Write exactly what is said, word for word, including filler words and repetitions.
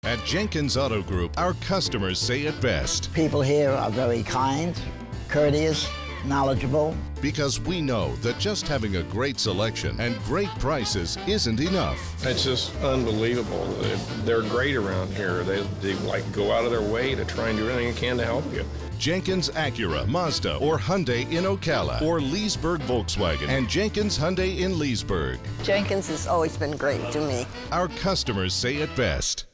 At Jenkins Auto Group, our customers say it best. People here are very kind, courteous, knowledgeable. Because we know that just having a great selection and great prices isn't enough. It's just unbelievable. They're great around here. They, they like go out of their way to try and do everything they can to help you. Jenkins Acura, Mazda, or Hyundai in Ocala, or Leesburg Volkswagen, and Jenkins Hyundai in Leesburg. Jenkins has always been great to me. Our customers say it best.